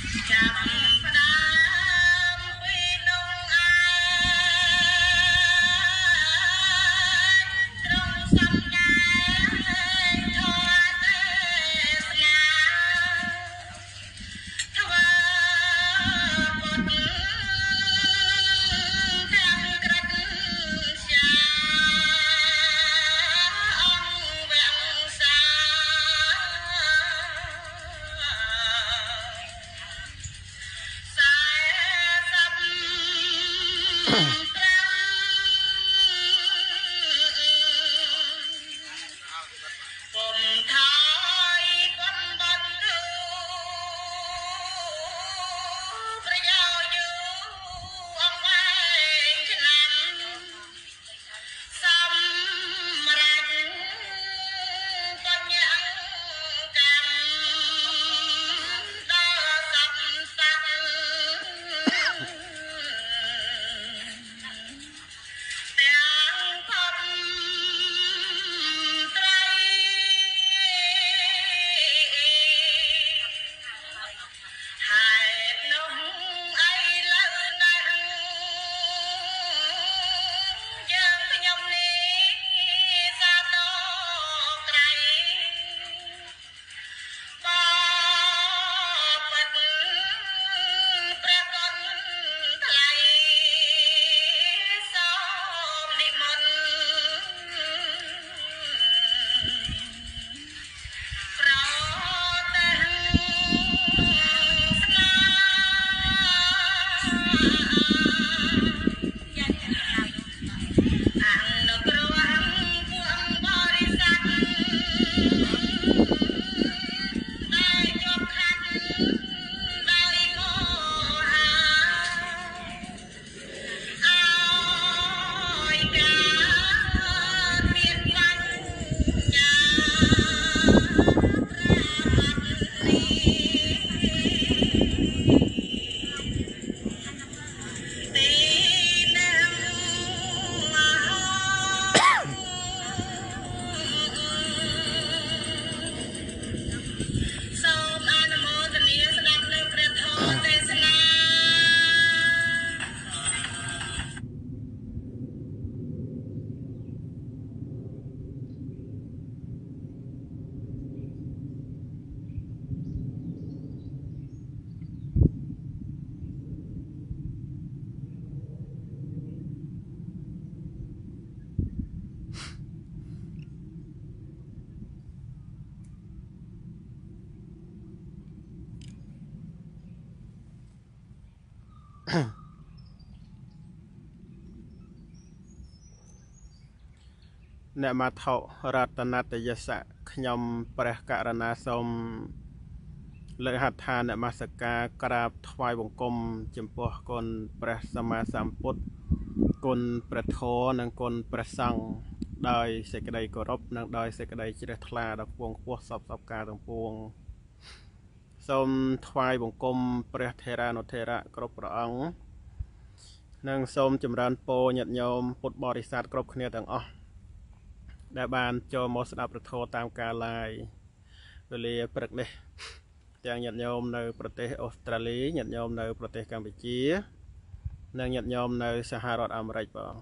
អ្នកមាថោរតនតយសៈខ្ញុំព្រះករណាសូមលើកហដ្ឋានមស្ការក្រាបថ្វាយបង្គំចំពោះគុណព្រះសម្មាសម្ពុទ្ធគុណព្រះធម៌និងគុណព្រះសង្ឃដោយសេចក្តីគោរពនិងដោយសេចក្តីជ្រះថ្លាដល់ខ្ពង់ខ្ពស់សពការទាំងពួងសូមថ្វាយបង្គំព្រះថេរានុថេរៈគ្រប់ព្រះអង្គនិងសូមចម្រើនពរញាតិញោមពុទ្ធបរិស័ទគ្រប់គ្នាទាំងអស់ដែលបានចូលមកស្ដាប់ព្រះធម៌តាមការឡាយវេលាព្រឹកនេះទាំងញាតិញោមនៅប្រទេសអូស្ត្រាលីញាតិញោមនៅប្រទេសកម្ពុជានិងញាតិញោមនៅសហរដ្ឋអាមេរិកបង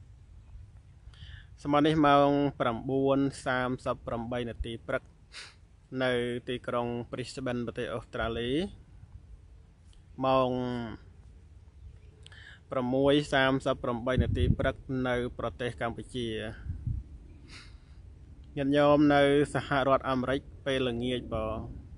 សម័យនេះម៉ោង 9:38 នាទីព្រឹកនៅទីក្រុង Brisbane ប្រទេសអូស្ត្រាលីម៉ោង 6:38 នាទីព្រឹកនៅប្រទេសកម្ពុជាញាតិញោមនៅសហរដ្ឋអាមេរិកពេលល្ងាចបង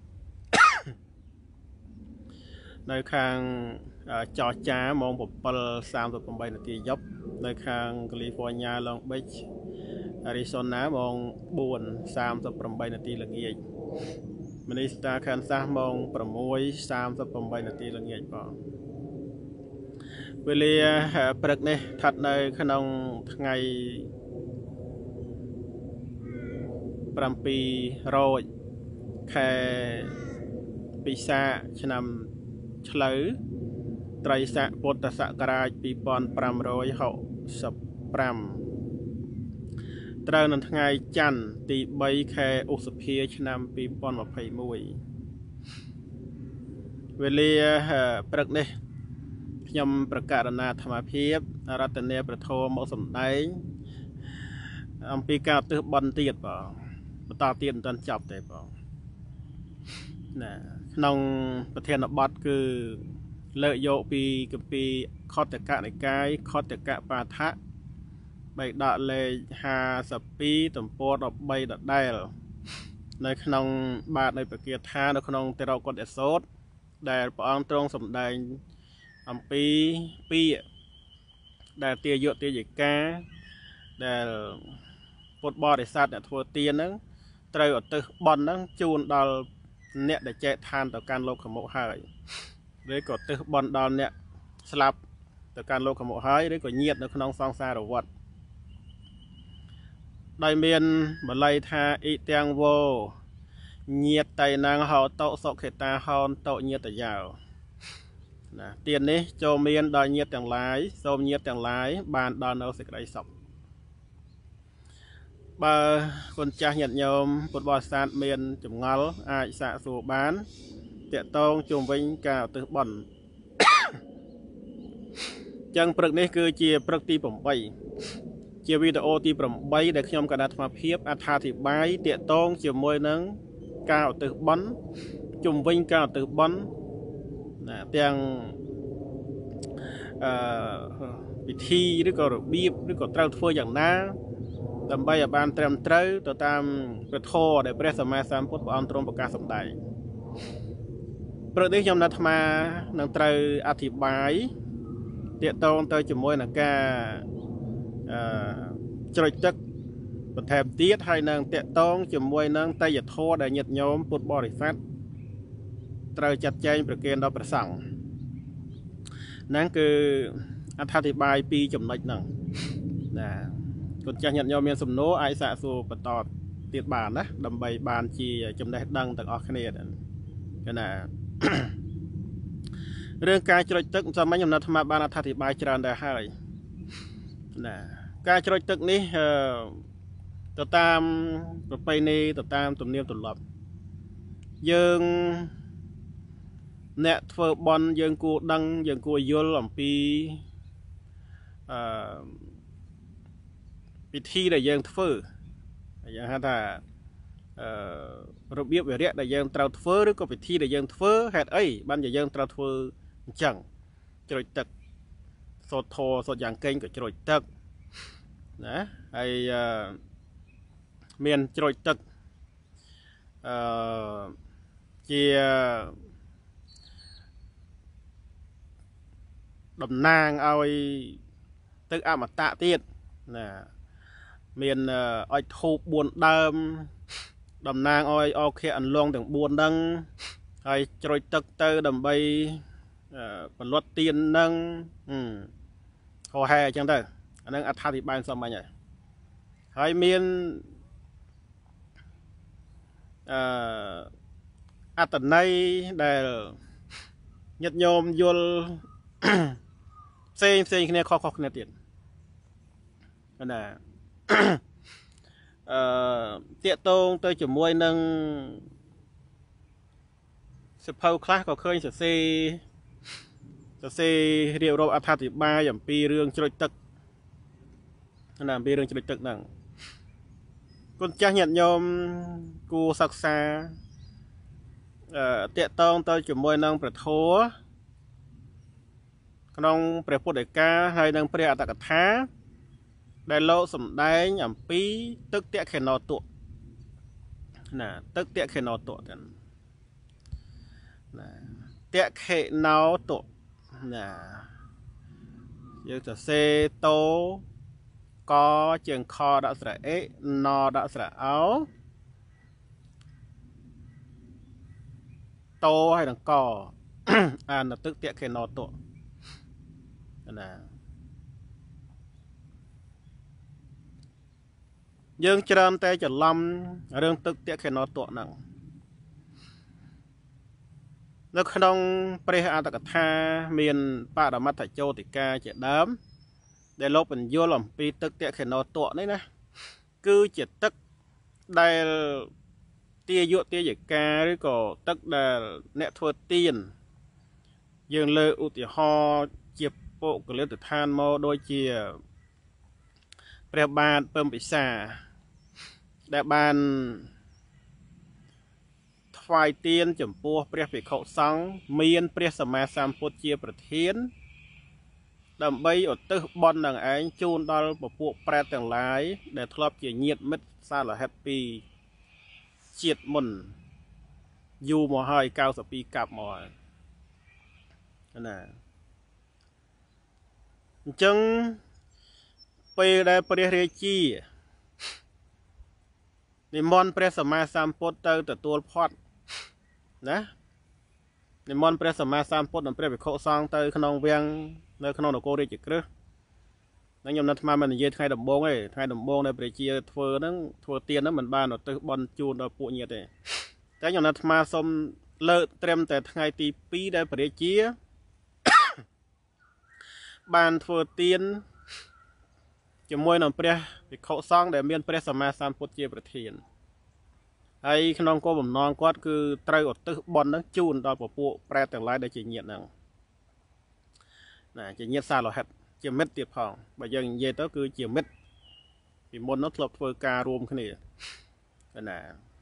នៅខាងចរចាម៉ោង 7:38 នាទីយប់នៅខាង California Long Beach Arizona ម៉ោង 4:38 នាទីល្ងាចMinnesota Kansas ម៉ោង 6:38 នាទីល្ងាចបងវេលាព្រឹកនេះស្ថិតនៅក្នុងថ្ងៃ7 រោចខែពិសាខឆ្នាំឆ្លូវត្រីស័កពុទ្ធសករាជ 2565 ត្រូវនៅថ្ងៃច័ន្ទទី 3 ខែឧសភាឆ្នាំ 2021 វเวลีปรึกนี่ยมประกาศนาธรรมเพียบรัตเนียประโทมสมได้อัมพีกาตึกบอลตีดป่ะต่อตีดตอนจับแต่ป่ะนะน้องประเทศนบัตคือเลโยปีกับปีคอตกะในกายคอตกะปาทะใบดาเลยหาสปีต่ำปอดใบดาได้ในขนมบาทในประเกียร์ท่าในขนมเตเรากดเอสโซดได้ปองตรงสมได้อัมปีได้เตียเยอะเตียใหญ่กาได้ปดบอได้สัตว์เนี่ยทัวเตียนนั้นเตยอดตึกบอลนั้นจูนดอลเนี่ยได้แจกทานต่อการโลกขโมยหายหรือกดตึกบอลดอลเนี่ยสลับต่อการโลกขโมยหายหรือกดเงียบในขนมซองซาหรือวัดได้เมียนมาไล่ทาอีเตียงโวเงียบไตนางหอโตสกเขตาหอนโตเงียบแต่ยาวนะเตียนนี้โจเมียนดอยเงียบแต่งหลายโจมเงียบแต่งหลายบานดอนเอาสิกไรศพบาคนจ่าหยัดโยมปดบอสานเมียนจุ่มงอลอาสะสูบานเตะตองจุ่มวิ่งกาวตึกบอลจังปรึกนี้คือเจียปรึกตีผมใบเจียวิดีโอตีผมใบได้ขยมกระดาษมาเพียบอาธาธิบายเตะตองเจียมวยนังกาวตึกบอลจุ่มวิ่งกาวตึกบอลนะเตียงพิธีหรือก็ระเบียบหรือก็เต้าทั่วอย่างน้าตำใบบานเตรียมเต้าต่อตามกระโทได้เปรียสมาสามพุทธอันตรงประกาศสมได้ประเดี๋ยวยมนัทมานังเต้าอธิบายเตะตองเต้าจุ่มมวยนังกาจอยจักประแทบเตี้ยให้นังเตะตองจุ่มมวยนังไตหยัดโทได้หยัดโยมพุทธบริษัทเต้าจัดแจงประเกณฑ์ดาวประสังนั่นคืออธิบายปีจำนวนหนึ่งนะคนจะnhận nhau miền sầm nố ai xả xù bật tọt tiệt bản đó đầm bầy bàn chỉ chấm đại đăng tận ở cái này cái này เรื่องการจรดตึกสมัยยมนาธรรมบาลอธิบายจรันได้ให้นะการจรดตึกนี้ต่อตามต่อไปนี้ต่อตามตุ่มเนียมตุ่มหลับยังเนี่ยเฟอร์บอลยังกูดังยังกูยลหล่อมปีพิธีได้ยังเฟอร์อย่างฮะถ้าระเบียบแบบนี้ได้ยังตราเฟอร์หรือก็พิธีได้ยังเฟอร์เหตุไอ้บ้านจะยังตราเฟอร์จังจรดตึกสดโทสดอย่างเก่งกับจรดตึกนะไอเมียนจรดตึกเจียดำนางเอาตึกอามาตะเตี้ยนะเมียนอ้อยทูบวนดำดำนางอ้อยโอเคอันลงถึงบวนดังไอ้จอยตึกเตอร์ดำใบผลลดเตียนดังคอแห่จังเตอร์อันนั้นอธิบายสมัยใหญ่ไอ้เมียนอัตนัยได้ยัดโยมยลเซนเนี่ยข้อเนี่ยเตียนนั่นแหละเตี้ยตรงเตยจุ่มมวยนั่งสเปาคลาสก็เคยจะเซเรียกเราอธิบายอย่างปีเรื่องจรดตึกนั่นแหละปีเรื่องจรดตึกนั่งคนจ้าหยัดยมกูศักษาเตี้ยตรงเตยจุ่มมวยนั่งประโถน้องเปรียบพูดเด็กกาให้นั่งเปรียบอัตกถาได้โลสมได้อย่างปีตึกเตะเขนอตัวนะตึกเตะเขนอตัวกันนะเตะเขนอตัวนะยังจะเซโตก็เจียงคอดัสระเอนอดัสระเอาโตให้ดังกออ่านตึกเตะเขนอตัวนะยังเจริญแต่จะล้ำเรื่องตึกเตี้ยแค่นอตัวนั่งแล้วขนมเปรี้ยอาตกธาเมียนป้าดมัตถโจติกาเจดำได้ลบเป็นโยลมปีตึกเตี้ยแค่นอตัวนี่นะคือเจตึกได้เตี้ยโยเตี้ยใหญ่กาหรือก็ตึกได้เนทเวอร์ตีนយើងលើឧទាហរណ៍ជាពុកលិតឋានមកដូចជាព្រះបាទពឹមពិសាដែលបានថ្វាយទានចំពោះព្រះភិក្ខុសង្ឃមានព្រះសម្មាសម្ពុទ្ធជាប្រធានដើម្បីឧទ្ទិសបុណ្យនឹងឯងជូនដល់ពពួកប្រែតទាំងឡាយដែលធ្លាប់ជាញាតិមិត្តសាលហិតពីជាតិមុនយូរមកហើយ92កាប់មកហើយណាអញ្ចឹងពេលដែលព្រះរាជានិមន្តព្រះសម្មាសម្ពុទ្ធទៅទទួលផាត់ណានិមន្តព្រះសម្មាសម្ពុទ្ធនិងព្រះភិក្ខុសង្ឃទៅក្នុងវាំងនៅក្នុងនគររាជក្រឹស្នហ្នឹងខ្ញុំនៅថ្មមិននិយាយថ្ងៃដំបូងទេថ្ងៃដំបូងដែលព្រះជាធ្វើហ្នឹងធ្វើទានហ្នឹងមិនបានឧទ្ទិសបុណ្យជូនដល់ពួកញាតិទេតែខ្ញុំនៅថ្មសូមលើកត្រឹមតែថ្ងៃទី2ដែលព្រះជាបានធ្វើទានជាមួយនឹងព្រះភិក្ខុសង្ឃដែលមានព្រះសម្មាសម្ពុទ្ធជាប្រធានហើយក្នុងគោលបំណងគាត់គឺត្រូវឧទ្ទិសបុណ្យហ្នឹងជូនដល់ពពួកប្រែតទាំងឡាយដែលជាញាតិហ្នឹងណាជាញាតិសាលោហិតជាមិត្តទៀតផងបើយើងនិយាយទៅគឺជាមិត្តពីមុននោះធ្លាប់ធ្វើការរួមគ្នាណា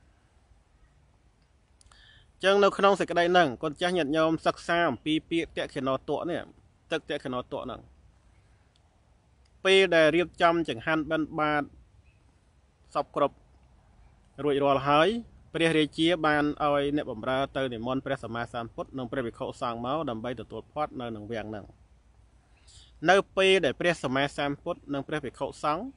ចឹងនៅក្នុងសេចក្តីហ្នឹងកូនចាស់ញាតិញោមសិក្សាអំពីពាក្យតក្កិណោទៈនេះទឹកតក្កិណោទៈហ្នឹងពេលដែលរៀបចំចង្ហាន់បិណ្ឌបាតសពគ្រប់រួចរាល់ហើយព្រះរាជាបានឲ្យអ្នកបម្រើទៅនិមន្តព្រះសម្មាសម្ពុទ្ធនិងព្រះភិក្ខុសង្ឃមកដើម្បីទទួលផាត់នៅនឹងវាំងហ្នឹងនៅពេលដែលព្រះសម្មាសម្ពុទ្ធនិងព្រះភិក្ខុសង្ឃ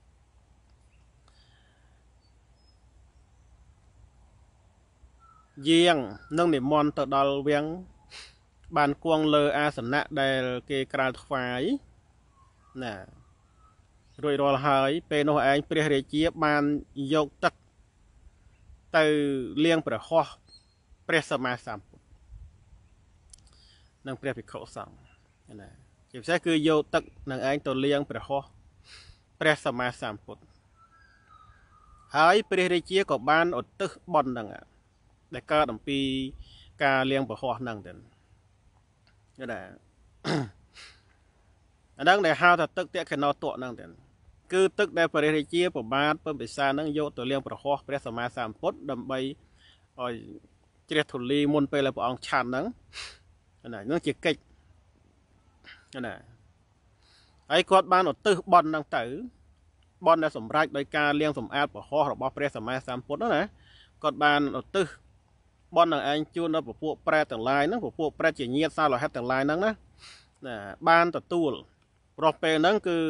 យាងនឹងនិមន្តទៅដល់វាំងបានគង់លើអាសនៈដែលគេក្រាលថ្វាយណារួចរាល់ហើយពេលនោះឯងព្រះរាជាបានយកទឹកទៅលាងព្រះហស្ថព្រះសម្មាសម្ពុទ្ធនិងព្រះភិក្ខុសង្ឃណាជាពិសេសគឺយកទឹកនឹងឯងទៅលាងព្រះហស្ថព្រះសម្មាសម្ពុទ្ធហើយព្រះរាជាក៏បានឧទ្ទិសបុណ្យហ្នឹងដែលកើតអំពីការលាងព្រះហស្ថហ្នឹងទៅណាអាហ្នឹងដែលហៅថាទឹកតក្កិណោទៈហ្នឹងទៅគឺទឹកដែលព្រះរាជាប្របាទពឹមពិសាហ្នឹងយកទៅលាងព្រះហស្ថព្រះសម្មាសម្ពុទ្ធដើម្បីឲ្យជ្រះធូលីមុនពេលដែលព្រះអង្គឆាន់ហ្នឹងណាហ្នឹងជាកិច្ចណាហើយគាត់បានឧទ្ទិសបុណ្យហ្នឹងទៅបុណ្យដែលសម្រេចដោយការលាងសម្អាតព្រះហស្ថរបស់ព្រះសម្មាសម្ពុទ្ធណាគាត់បានឧទ្ទិសបុណ្យនឹងឯងជូនដល់ពពួកប្រែតទាំងឡាយហ្នឹងពពួកប្រែតជាញាតិសាលោហិតទាំងឡាយហ្នឹងណាបានទទួលព្រោះពេលហ្នឹងគឺ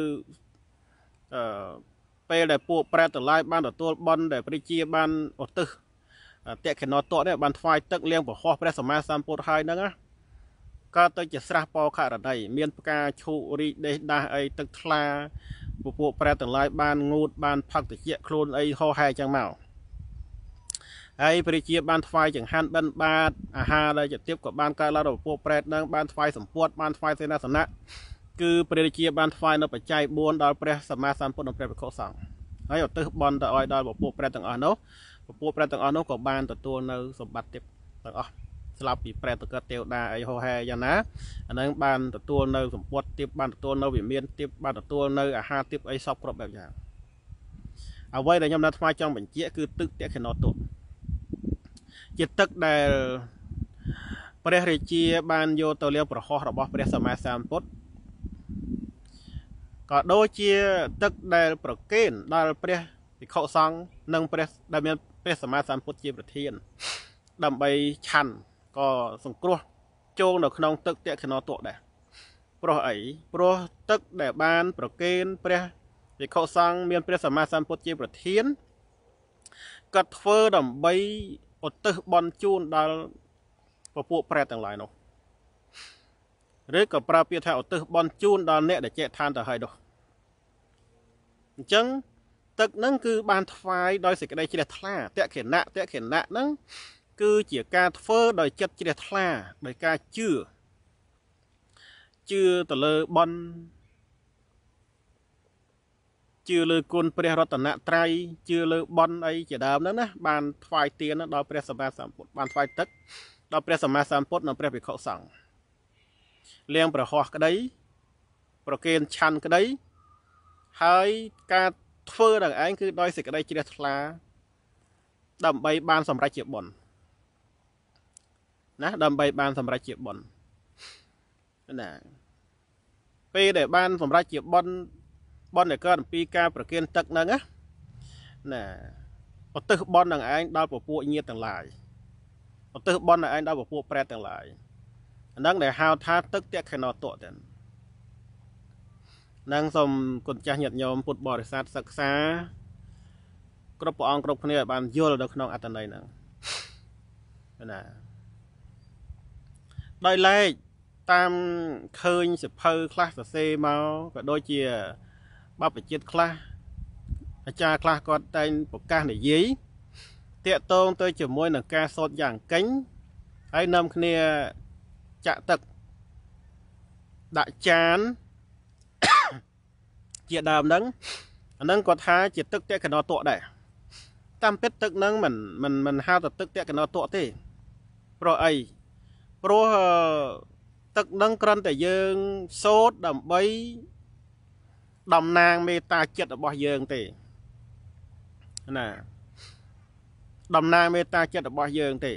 ពេលដែលពួកប្រែតទាំងឡាយបានទទួលបុណ្យដែលព្រះជាបានឧទ្ទិសតក្កិណោទៈនេះបានថ្វាយទឹកលាងព្រះហស្ថព្រះសម្មាសម្ពុទ្ធហើយហ្នឹងណាកើតទៅជាស្រះពោខរណីមានផ្កាឈូករីកដេះដាស់អីទឹកថ្លាពពួកប្រែតទាំងឡាយបានងូតបានផឹកតិចខ្លួនអីហោហែចឹងមកហើយព្រះជាបានថ្វាយចង្ហាន់បិណ្ឌបាតអាហារដែលជាទៀបក៏បានកើតឡើងដល់ពពួកប្រែតហ្នឹងបានថ្វាយសម្ពុតបានថ្វាយសេនាសនៈគឺព្រះរាជាបានថ្វាយនៅបច្ច័យ4ដល់ព្រះសម្មាសម្ពុទ្ធនិងព្រះភិក្ខុសង្ឃហើយឧទ្ទិសបុណ្យទៅឲ្យដល់ពពួកប្រែតទាំងអស់នោះពពួកប្រែតទាំងអស់នោះក៏បានទទួលនៅសម្បត្តិទៀបទាំងអស់ស្លាប់ពីប្រែតទៅកើតទេវតាអីហោហែយ៉ាងណាអាហ្នឹងបានទទួលនៅសម្ពុតទៀបបានទទួលនៅវិមានទៀបបានទទួលនៅអាហារទៀបអីសពគ្រប់បែបយ៉ាងអ្វីដែលខ្ញុំនៅថ្វាយចង់បញ្ជាក់គឺទឹកតក្កិណោទៈជាទឹកដែលព្រះរាជាបានយកទៅលាងព្រះហស្ថរបស់ព្រះសម្មាសម្ពុទ្ធក៏ដូចជាទឹកដែលប្រគេនដល់ព្រះភិក្ខុសង្ឃនិងព្រះដែលមានព្រះសម្មាសម្ពុទ្ធជាប្រធានដើម្បីឆាន់ក៏សង្គ្រោះចូលនៅក្នុងទឹកតក្កិណោទៈដែរព្រោះអីព្រោះទឹកដែលបានប្រគេនព្រះភិក្ខុសង្ឃមានព្រះសម្មាសម្ពុទ្ធជាប្រធានក៏ធ្វើដើម្បីឧទ្ទិសបុណ្យជូនដល់ពពួកប្រែតទាំងឡាយនោះឬក៏ប្រើពាក្យថាឧទ្ទិសបុណ្យជូនដល់អ្នកដែលចែកឋានទៅហើយនោះអញ្ចឹងទឹកហ្នឹងគឺបានថ្វាយដោយសេចក្តីជ្រះថ្លាតក្កិណៈហ្នឹងគឺជាការធ្វើដោយចិត្តជ្រះថ្លាដោយការជឿទៅលើបុណ្យជឿលើគុណព្រះរតនត្រ័យជឿលើបុណ្យអីជាដើមហ្នឹងណាបានថ្វាយទានដល់ព្រះសម្មាសម្ពុទ្ធបានថ្វាយទឹកដល់ព្រះសម្មាសម្ពុទ្ធនិងព្រះភិក្ខុសង្ឃเลี้ยงประหอក្តីប្រគេនឆាន់ក្តីហើយការធ្វើដល់ឯងគឺដោយសេចក្តីជ្រះថ្លាដើម្បីបានសម្រេចជាបុណ្យណាដើម្បីបានសម្រេចជាបុណ្យណាពេលដែលបានសម្រេចជាបុណ្យដែលកើតអំពីការប្រគេនទឹកហ្នឹងណាឧទ្ទិសបុណ្យនឹងឯងដល់ពពួកញាតិទាំងឡាយឧទ្ទិសបុណ្យនឹងឯងដល់ពពួកប្រែតទាំងឡាយអាហ្នឹងដែលហៅថាទឹកតេខេណោតៈទាំងនឹងសូមគុណចាស់ញាតិញោមពុទ្ធបរិស័ទសិក្សាគ្រប់ព្រះអង្គគ្រប់គ្នាឲ្យបានយល់នៅក្នុងអត្ថន័យហ្នឹងណាដោយឡែកតាមឃើញសភៅខ្លះសរសេរមកក៏ដូចជាបព្វជិតខ្លះអាចារ្យខ្លះគាត់តែងប្រកាសនិយាយតាក់ទងទៅជាមួយនឹងការសូត្រយ៉ាងកេញហើយនាំគ្នាចាក់ទឹកដាក់ចានជាដើមហ្នឹងអាហ្នឹងគាត់ថាជាទឹកតេកណោតៈដែរតាមពិតទឹកហ្នឹងមិនហៅថាទឹកតេកណោតៈទេព្រោះអីព្រោះទឹកហ្នឹងគ្រាន់តែយើងសូត្រដើម្បីតំណាងមេត្តាចិត្តរបស់យើងទេណាតំណាងមេត្តាចិត្តរបស់យើងទេ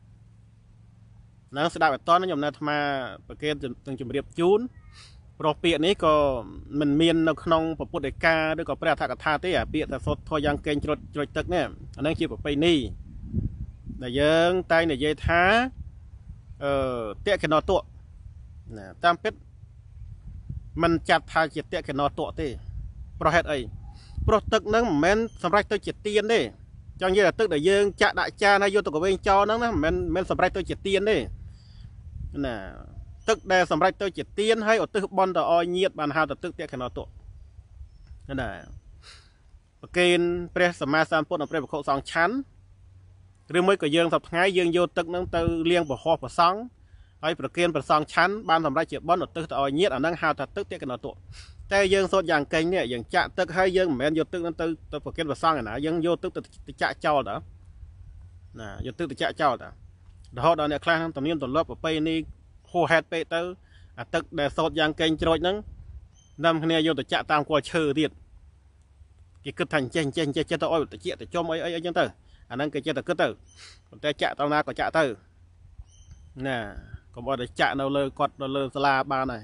ហ្នឹងស្ដាប់ឲ្យតន់ខ្ញុំនៅអាត្មាប្រកេនទាំងជម្រាបជូនព្រោះពាក្យនេះក៏មិនមាននៅក្នុងពុទ្ធដីកាឬក៏ព្រះអធិកថាទេអាពាក្យថាសូត្រធម៌យ៉ាងកេងជ្រុចទឹកនេះអាហ្នឹងជាប្រពៃណីដែលយើងតែងនិយាយថាតេកណោតៈណាតាមពិតมันចាត់ថាជាតេកណោតៈទេព្រោះហេតុអីព្រោះទឹកហ្នឹងមិនមែនសម្រាប់ទៅជាទៀនទេចង់និយាយថាទឹកដែលយើងចាក់ដាក់ចានហើយយកទៅកវែងចោលហ្នឹងណាមិនមែនសម្រាប់ទៅជាទៀនទេណាទឹកដែលសម្រាប់ទៅជាទៀនហើយឧទ្ទិសបុណ្យទៅឲ្យញាតិបានហៅទៅទឹកតេកណោតៈណាប្រគេនព្រះសម្មាសម្ពុទ្ធនិងព្រះភិក្ខុសង្ឃឆាន់ឬមួយក៏យើងសប្ថ្ងៃយើងយកទឹកហ្នឹងទៅលាងប្រហោះប្រសង់ហើយប្រគេនប្រសង់ឆាន់បានសម្រេចជាបុណ្យឧទ្ទិសទៅឲ្យញាតិអាហ្នឹងហៅថាទឹកតេកណោតៈតែយើងសូត្រយ៉ាងកេងនេះយើងចាក់ទឹកហើយយើងមិនមែនយកទឹកហ្នឹងទៅប្រគេនប្រសង់ឯណាយើងយកទឹកទៅចាក់ចោលតើណាយកទឹកទៅចាក់ចោលតើរហូតដល់អ្នកខ្លះហ្នឹងទំនៀមទម្លាប់ប្រពៃណីហួសហេតុពេកទៅអាទឹកដែលសូត្រយ៉ាងកេងជ្រោចហ្នឹងនាំគ្នាយកទៅចាក់តាមគល់ឈើទៀតគេគិតថាចេះចិត្តទៅឲ្យតិចទៅចំអីចឹងទៅអាហ្នឹងគេចេះតែគិតទៅប៉ុន្តែចាក់តណាក៏ចាក់ទៅណាកុំឲ្យតែចាក់នៅលើគាត់នៅលើសាលាបានហើយ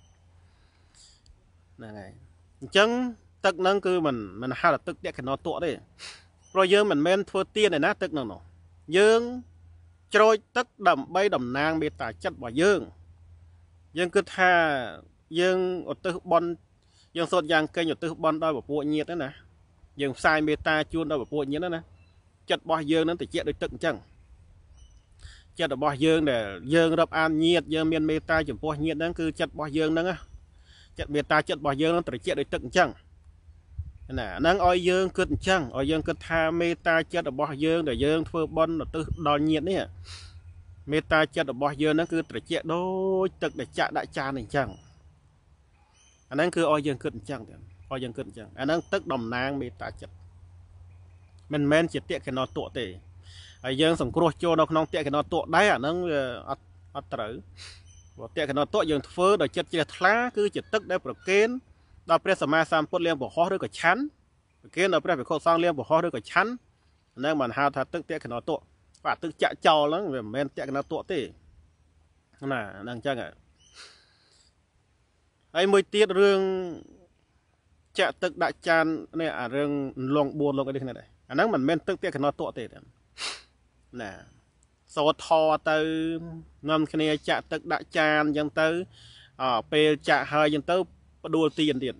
ហ្នឹងហើយអញ្ចឹងទឹកហ្នឹងគឺមិនហៅថាទឹកតេកណោតៈទេព្រោះយើងមិនមែនធ្វើទៀនឯណាទឹកហ្នឹងនោះយើងជ្រោចទឹកដើម្បីតំណាងមេត្តាចិត្តរបស់យើងគិតថាយើងឧទ្ទិសបុណ្យយើងសូត្រយ៉ាងកេងឧទ្ទិសបុណ្យដល់ពពួកញាតិណាយើងផ្សាយមេត្តាជូនដល់ពពួកញាតិណាចិត្តរបស់យើងនឹងតិចដូចទឹកអញ្ចឹងចិត្តរបស់យើងដែលយើងរាប់អានញាតិយើងមានមេត្តាចំពោះញាតិហ្នឹងគឺចិត្តរបស់យើងហ្នឹងចិត្តមេត្តាចិត្តរបស់យើងនឹងត្រជាក់ដូចទឹកអញ្ចឹងណាហ្នឹងឲ្យយើងគិតអញ្ចឹងឲ្យយើងគិតថាមេត្តាចិត្តរបស់យើងដែលយើងធ្វើបុណ្យឧទ្ទិសដល់ញាតិនេះមេត្តាចិត្តរបស់យើងហ្នឹងគឺត្រជាក់ដូចទឹកដែលចាក់ដាក់ចានអញ្ចឹងអាហ្នឹងគឺឲ្យយើងគិតអញ្ចឹងឲ្យយើងគិតអញ្ចឹងអាហ្នឹងទឹកតំណាងមេត្តាចិត្តមិនមែនជាតេកណោតៈទេហើយយើងសង្គ្រោះចូលនៅក្នុងតេកណោតៈដែរអាហ្នឹងវាអត់ត្រូវព្រោះតេកណោតៈយើងធ្វើដោយចិត្តជ្រះថ្លាគឺជាទឹកដែលប្រគេនដល់ព្រះសម្មាសម្ពុទ្ធលាងប្រហោះឬក៏ឆាន់ប្រគេនដល់ព្រះភិក្ខុសង្ឃលាងប្រហោះឬក៏ឆាន់ហ្នឹងមិនហៅថាទឹកតេកណោតៈបាទទឹកចាក់ចោលហ្នឹងវាមិនមែនតេកណោតៈទេណាហ្នឹងអញ្ចឹងហើយមួយទៀតរឿងចាក់ទឹកដាក់ចាននេះអារឿងលង4លោកអីនេះដែរអាហ្នឹងមិនមែនទឹកតេកណោតៈទេណាសូត្រធរទៅនាំគ្នាចាក់ទឹកដាក់ចានអញ្ចឹងទៅពេលចាក់ហើយអញ្ចឹងទៅផ្ដួលទៀនទៀត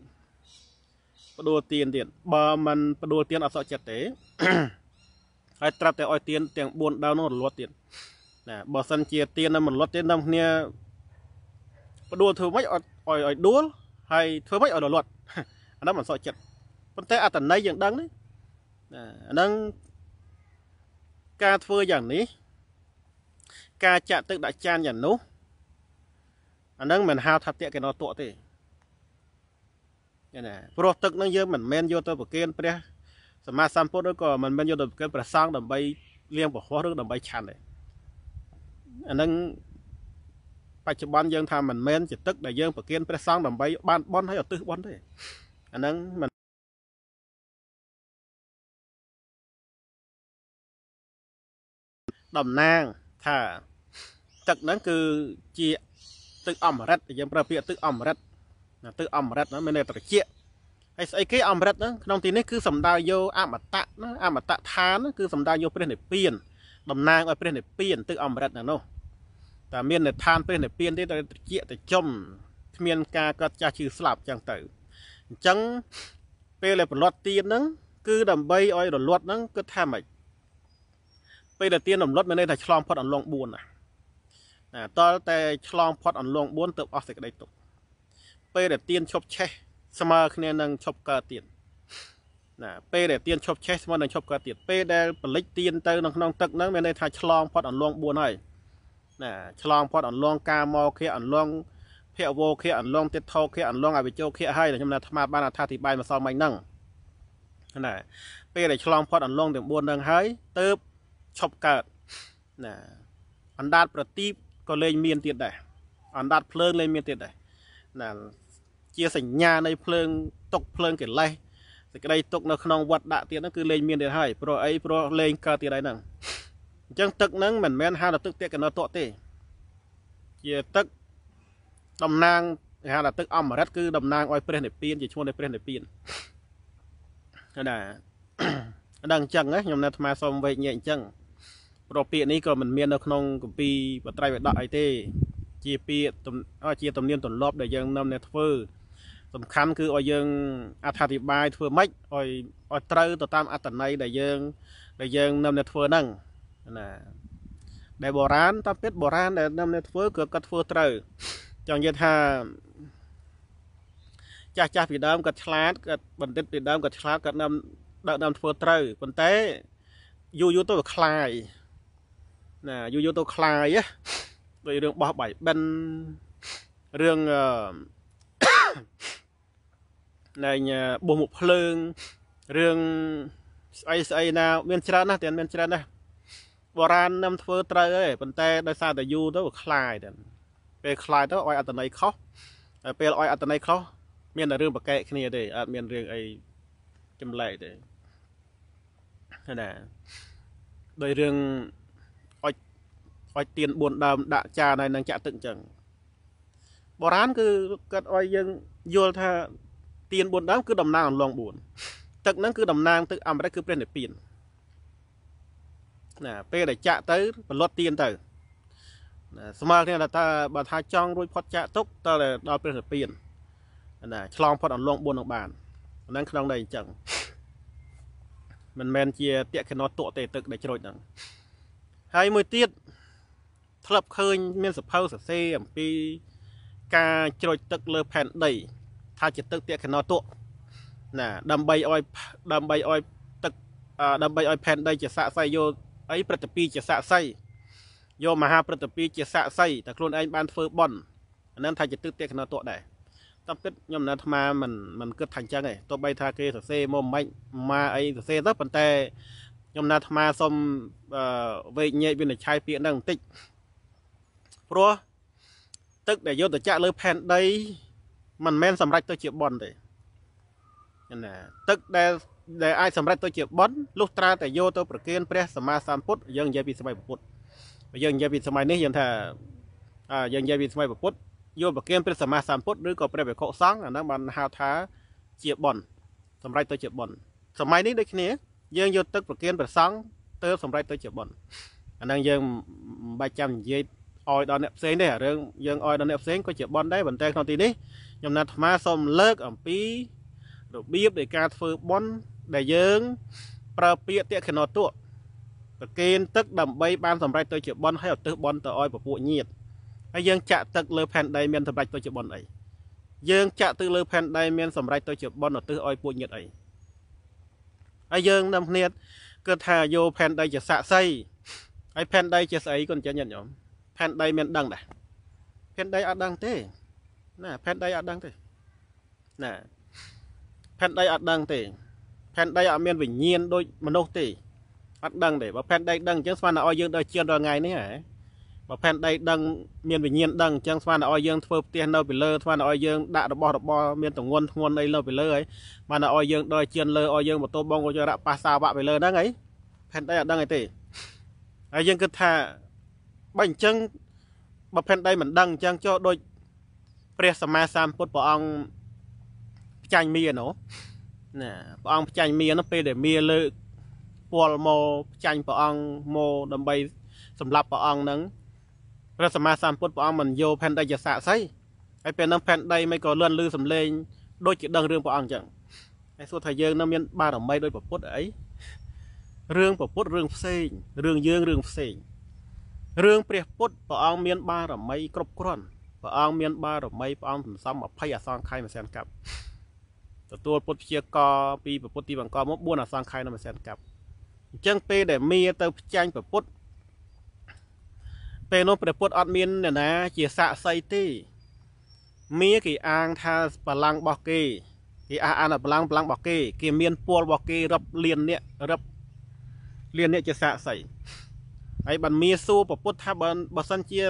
បើមិនផ្ដួលទៀនអត់សក់ចិត្តទេហើយត្រាប់តែឲ្យទៀនទាំង4ដៅនោះរលត់ទៀតណាបើសិនជាទៀននឹងមិនរលត់ទេនាំគ្នាផ្ដួលធ្វើម៉េចឲ្យដួលហើយធ្វើម៉េចឲ្យរលត់អានោះមិនសក់ចិត្តប៉ុន្តែអត្តន័យយើងដឹងណាអាហ្នឹងការធ្វើយ៉ាងនេះការចាក់ទឹកដាក់ចានយ៉ាងនោះអាហ្នឹងមិនហៅថាតេកណោតៈទេណាព្រោះទឹកហ្នឹងយើងមិនមែនយកទៅប្រគេនព្រះសម្មាសម្ពុទ្ធឬក៏មិនមែនយកទៅប្រគេនព្រះសង្ឃដើម្បីលាងប្រហោះឬដើម្បីឆាន់ទេអាហ្នឹង bạch chụp bắn dương tham mình men chỉ tức để dương phải kiên phải sang đầm bay ban bón hay ở tư bón thế anh nâng mình đầm nang thà tức nắng cứ chia tức âm rết dươngประเภทtức âm rết tức âm rết nó mới nên tự chiaไอ้cái âm rết đó ក្នុងទីនេះគឺសំដៅយកអមតៈណាអមតៈឋានគឺសំដៅយកព្រះនិព្វានតំណាងឲ្យព្រះនិព្វានទឹកអមរិតណានោះតែមាននៅឋានព្រះនិព្វានទេតែត្រជាតែចំគ្មានការកាត់ចាស់ឈឺស្លាប់ចឹងទៅអញ្ចឹងពេលដែលប្រឡត់ទៀនហ្នឹងគឺដើម្បីឲ្យរលត់ហ្នឹងគិតថាម៉េចពេលដែលទៀនរលត់មានន័យថាឆ្លងផុតអន្លង់4ណាតលតែឆ្លងផុតអន្លង់4ទៅអស់សេចក្តីទុក្ខពេលដែលទៀនឈប់ឆេះស្មើគ្នានឹងឈប់កើតទៀតណាពេលដែលទៀនឈប់ឆេះស្មើនឹងឈប់កើតទៀតពេលដែលបលិចទៀនទៅក្នុងទឹកហ្នឹងមានន័យថាឆ្លងផុតអន្លង់4ហើយណាឆ្លងផុតអន្លង់កាមោខៈអន្លង់ភវោខៈអន្លង់ទិដ្ឋោខៈអន្លង់អវិជោខៈហើយខ្ញុំណាអាត្មាបានអត្ថាធិប្បាយម្សិលមិញហ្នឹងណាពេលដែលឆ្លងផុតអន្លង់ទាំង4ហ្នឹងហើយទៅឈប់កើតណាអណ្ដាតប្រទីបក៏លែងមានទៀតដែរអណ្ដាតភ្លើងលែងមានទៀតដែរណាជាសញ្ញានៃភ្លើងទុកភ្លើងកិលេសសេចក្តីទុកនៅក្នុងវត្តដាក់ទៀតហ្នឹងគឺលែងមានទៀតហើយព្រោះអីព្រោះលែងកើតទៀតហើយហ្នឹងអញ្ចឹងទឹកហ្នឹងមិនមែនហៅថាទឹកតេកណោតកទេជាទឹកតំណាងហៅថាទឹកអមរិតគឺតំណាងឲ្យព្រះនិព្វានជាឈ្មោះនៃព្រះនិព្វានណាដល់អញ្ចឹងខ្ញុំនៅអាត្មាសូមវែកញែកអញ្ចឹងព្រោះពាក្យនេះក៏មិនមាននៅក្នុងគម្ពីរបត្រៃបិដកអីទេជាពាក្យជាទំនៀមទម្លាប់ដែលយើងនាំអ្នកធ្វើសំខាន់គឺឲ្យយើងអត្ថាធិប្បាយធ្វើម៉េចឲ្យត្រូវទៅតាមអត្តន័យដែលយើងនាំអ្នកធ្វើហ្នឹងណាដែលបុរាណតាមពិតបុរាណដែលនាំអ្នកធ្វើក៏គាត់ធ្វើត្រូវចង់និយាយថាចាស់ពីដើមគាត់ឆ្លាតគាត់បណ្ឌិតពីដើមគាត់ឆ្លាតគាត់នាំធ្វើត្រូវប៉ុន្តែយូរទៅវាคลายណាយូរទៅคลายដូចរឿងបោះបាយបិណ្ឌរឿងណែបោះមុខភ្លើងរឿងស្អីណាមានច្រើនណាស់តែមានច្រើនណាស់បុរាណនាំធ្វើត្រូវឯងប៉ុន្តែដោយសារតែយូរទៅវាคลายទៅពេលคลายទៅឲ្យអត្តន័យខុសហើយពេលឲ្យអត្តន័យខុសមានតែរឿងប្រកែកគ្នាទេអត់មានរឿងអីចម្លែកទេណាដោយរឿងឲ្យទៀន4ដើមដាក់ចានហើយនឹងចាក់ទឹកអញ្ចឹងបុរាណគឺគាត់ឲ្យយើងយល់ថាទៀន4ដើមគឺតំណាងអន្លង់4ទឹកហ្នឹងគឺតំណាងទឹកអមរិតគឺព្រះនិព្វានណាពេលដែលចាក់ទៅផលិតទៀនទៅណាស្មើគ្នាថាបើថាចង់រួចផុតចាក់ទុកតើដល់ព្រះនិព្វានណាឆ្លងផុតអន្លង់4នឹងបានហ្នឹងក្នុងន័យអញ្ចឹងមិនមែនជាតេកណោតកទេទឹកដែលជ្រោចហ្នឹងហើយមួយទៀតធ្លាប់ឃើញមានសភៅសរសេរអំពីការជ្រោចទឹកលើផែនដីថាជាទឹកតេកណោតកណាដើម្បីឲ្យទឹកដើម្បីឲ្យផែនដីជាសាក់សីយកអីព្រឹត្តពីជាសាក់សីយកមហាព្រឹត្តពីជាសាក់សីតែខ្លួនឯងបានធ្វើបន់អានឹងថាជាទឹកតេកណោតកដែរតាមពិតខ្ញុំនៅអាត្មាមិនគិតថាអញ្ចឹងទេទោះបីថាគេសរសេរមកមិនមកអីសរសេរទៅប៉ុន្តែខ្ញុំនៅអាត្មាសូមវែកញែកវិនិច្ឆ័យពាក្យហ្នឹងបន្តិចព្រោះទឹកដែលយកទៅចាក់លើផែនដីមិនមែនសម្រេចទៅជាបន់ទេណាទឹកដែលអាចសម្រេចទៅជាបន់លុះត្រាតែយកទៅប្រគេនព្រះសម្មាសម្ពុទ្ធយើងនិយាយពីសម័យពុទ្ធយើងនិយាយពីសម័យនេះយើងថាយើងនិយាយពីសម័យពុទ្ធយកប្រគេនព្រះសម្មាសម្ពុទ្ធឬក៏ព្រះភិក្ខុសង្ឃអាហ្នឹងបានហៅថាជាបន់សម្រេចទៅជាបន់សម័យនេះដូចគ្នាយើងយកទឹកប្រគេនព្រះសង្ឃទៅសម្រេចទៅជាបន់អាហ្នឹងយើងមិនបាច់ចាំនិយាយឲ្យដល់អ្នកផ្សេងទេរឿងយើងឲ្យដល់អ្នកផ្សេងក៏ជាបន់ដែរប៉ុន្តែក្នុងទីនេះខ្ញុំណាត់អាត្មាសូមលើកអំពីរបៀបនៃការធ្វើបន់ដែលយើងប្រើពាក្យតេកណោតកប្រគេនទឹកដើម្បីបានសម្រេចទៅជាបន់ហើយឧទ្ទិសបន់ទៅឲ្យពពួកញាតិហើយយើងចាក់ទឹកលើផែនដីមានសម្រេចទៅជាបន់អីយើងចាក់ទឹកលើផែនដីមានសម្រេចទៅជាបន់ឧទ្ទិសឲ្យពួកញាតិអីហើយយើងនាំគ្នាគិតថាយកផែនដីជាសាក់សីហើយផែនដីជាស្អីគាត់ចាញ់ញាតិញោមផែនដីមានដឹងដែរផែនដីអត់ដឹងទេណាផែនដីអត់ដឹងទេណាផែនដីអត់ដឹងទេផែនដីអត់មានវិញ្ញាណដូចមនុស្សទេអត់ដឹងទេបើផែនដីដឹងអញ្ចឹងស្មានតែឲ្យយើងដល់ជឿនរាល់ថ្ងៃនេះហ៎ mà phen đây đăng miền bình nhiên đăng chẳng phan oi dương phơi tiền đâu bị lơ phan oi dương đã đập bò miền tổng nguồn đây lâu bị lơ ấy mà là oi dương đòi chiên lơ oi dương một tô bông cho đã pasta bạ bị lơ đăng ấy phen đây đăng ấy tỉ ai dương cứ thà bánh chân mà phen đây mình đăng chẳng cho đôi pre sama sam put bỏ ông chanh mía nó nè bỏ ông chanh mía nó pe để mía lơ pol mô chanh bỏ ông mô đầm bayสำหรับพระองค์นั้นพระสมมาสามพุทธพระองค์มันโยแผ่นใดจะสะใสไอเป็นน้ำแผ่นใดไม่ก็เลื่อนลือสำเร็จโดยจิตดังเรื่องพระองค์จังไอส่วนไทยเยิงน้ำเมียนบ้าหรือไม่โดยพระพุทธไอเรื่องพระพุทธเรื่องเสงเรื่องเยิงเรื่องเสงเรื่องเปรียบพุทธพระองค์เมียนบ้าหรือไม่ครบครันพระองค์เมียนบ้าหรือไม่พระองค์ถึงซ้ำอภัยสร้างใครมาแสนกับตัวพุทธเชียกอปีพระพุทธตีบังกอมบ้วนสร้างใครมาแสนกับจังเปย์แต่เมียเตอร์จังพระพุทธเป็นโนประพุทธอัดมินเนี่ยนะเจียสะไซตี้มีกี่อ่างทาพลังบอกกีกี่อ่างพลังบอกกีกี่เมียนปัวบอกกีรับเรียนเนี่ยจะสะใส่ไอ้บันมีสู้ประพุทธถ้าบัสันเจีย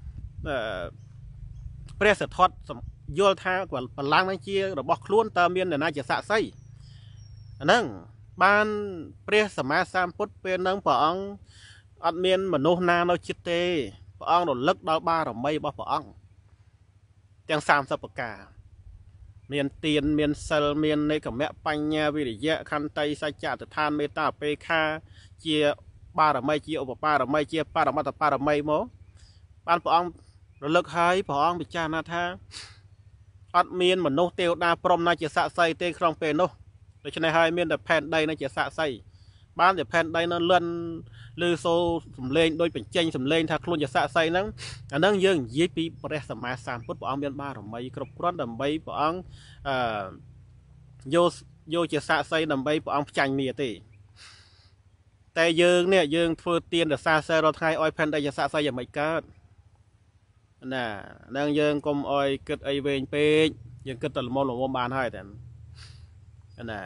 เปรสทอดโยธากว่าพลังนั่นเจียเราบอกล้วนตามเมียนเนี่ยนะจะสะใส่นั่งบ้านเปรสมาสามพุทธเป็นนั่งปองอันเมียนมโนนาโนจิตเตพระองค์โดนเลิกดาวบ้าหรือไม่บ่พระองค์จังสามสัปกาเมียนเตียนเมียนเซลเมียนในกับแม่ปัญญาวิริยะคันไตสัจจะทานเมตตาเปคาเจียบ้าหรือไม่เจียอุปปาหรือไม่เจียป้าหรือมาตาป้าหรือไม่โมบ้านพระองค์โดนเลิกหายพระองค์พิจารณาท่าอันเมียนมโนเตียวนาพรมนาเจสะไซเตครองเป็นโนโดยเฉพาะให้เมียนแต่แผ่นใดนาเจสะไซบ้านแต่แผ่นใดนั้นเลื่อนลือโซสำเร็จโดยเป็นเจงสำเร็จถ้าคลุนจะสะใส่นั้นอันนั้นยังยี่ปีประสมาสามพุทธพระองค์เมียนมาหรือไม่ครบครันดำใบพระองค์โยจะสะใส่ดำใบพระองค์จังมีตีแต่ยังเนี่ยยังเฟื่อเตียนแต่ซาเซเราไทยออยแผ่นใดจะสะใส่ยังไม่เกิดน่ะนั่งยังกลมออยเกิดไอเวนเปย์ยังเกิดตลมอหลวงบานให้แต่น่ะ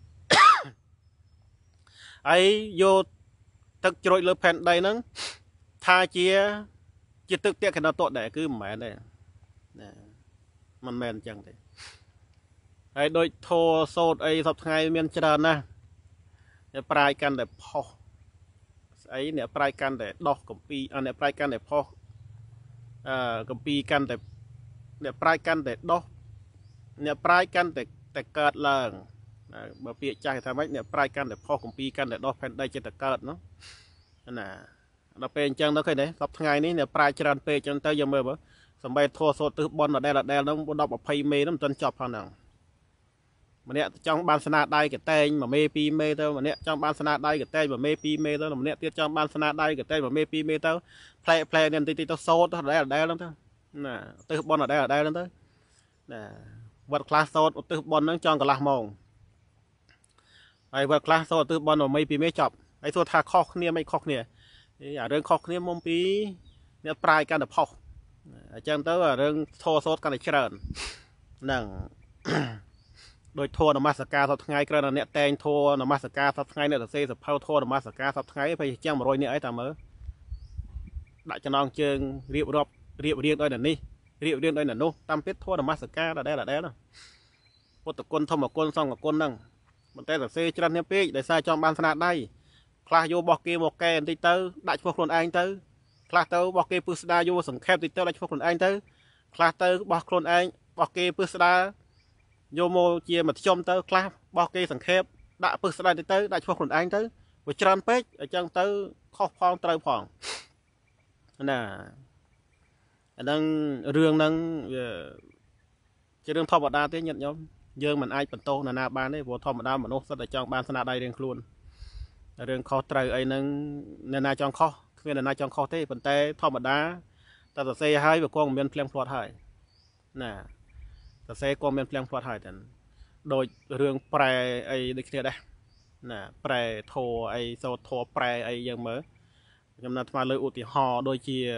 ไอโยตึกจรดเลือแผ่นใดนั้นทาเจียจิตตึกเตี้ยขนาดโตได้คือแม่ได้มันแม่นจังเลยไอโดยโทโซดไอสับไงเมียนจรานะเนี่ยปลายกันแต่พอไอเนี่ยปลายกันแต่ดอกกับปีอันเนี่ยปลายกันแต่พอกับปีกันแต่เนี่ยปลายกันแต่ดอกเนี่ยปลายกันแต่เกิดเลิงมาเปียใจทำไมเนี่ยปลายกันแต่พอของปีกันแต่ดอกแผ่นใดจะแต่เกิดเนาะน่ะเราเป็นจังเราเคยไหนสับไงนี้เนี่ยปลายจรันเปจังเตยยังเมื่อบ่สมัยโทโซตือบอลเราได้แล้วดอกแบบไพเมย์น้ำจนจบพนังมันเนี่ยจังบานสนาได้กับเตยมาเมปีเมย์เตอร์มันเนี่ยจังบานสนาได้กับเตยมาเมปีเมย์เตอร์มันเนี่ยเตี้ยจังบานสนาได้กับเตยมาเมปีเมย์เตอร์เพลย์เนี่ยตีโซตได้แล้วเถอะน่ะตือบอลเราได้แล้วเถอะน่ะวัดคลาสโซตตือบอลนั่งจังกับลามองไอ้วัดคลาสโซตือบอลเราไม่ปีไม่จบไอ้ตัวทาคอกเนี่ยไม่คอกเนี่ยเรื่องคอกเนี่ยมุมปีเนี่ยปลายกันแต่พอจังเตอร์เรื่องโทโซดกันในเชิญนั่งโดยโทนมาสกาสับไงกระนั้นเนี่ยแตงโทนมาสกาสับไงเนี่ยแต่เซ่สับเผาโทนมาสกาสับไงไปเจ้ามาโรยเนี่ยไอ้ตามเมื่อได้จะนองเชิงเรียบเรียงด้วยนั่นนี่เรียบเรียงด้วยนั่นนู้ตามเพชรโทนมาสกาได้นะพุทธกุลทอมกุลซองกุลนั่งมันแต่แต่เซ่จรันเนี่ยปีได้ใส่จอมบานขนาดได้คลาโยบอกเกบอกแกนตีเตอร์ได้พวกคนไอ้เตอร์คลาเตอร์บอกเกปุสดาโยสังเขปตีเตอร์ได้พวกคนไอ้เตอร์คลาเตอร์บอกคนไอ้บอกเกปุสดาโยโมเจียมาชมเตอร์คลาบอกเกสังเขปได้ปุสดาตีเตอร์ได้พวกคนไอ้เตอร์วิจารณ์เป็ดจังเตอร์ข้อพองเตอร์พองน่ะอันนั้นเรื่องนั้นจะเรื่องทอมดาเตี้ยยันยมเยอะมันไอ้เป็นโตนาบานได้พอทอมดามันโน้ตแต่จังบานสนาได้เรียงครูนเรื่องคอไตรไอ้นั่งนาจองคอคือนาจองคอเต้เป็นแต่ธรรมดาแต่เซ่ให้แบบกองเมียนเพลงพลอดให้น่ะแต่เซ่กองเมียนเพลงพลอดให้แต่โดยเรื่องแปรไอ้ดิคิเดียได้น่ะแปรโทไอ้โซโทแปรไอ้ยังเมื่อกำลังมาเลยอุติหอโดยเชีย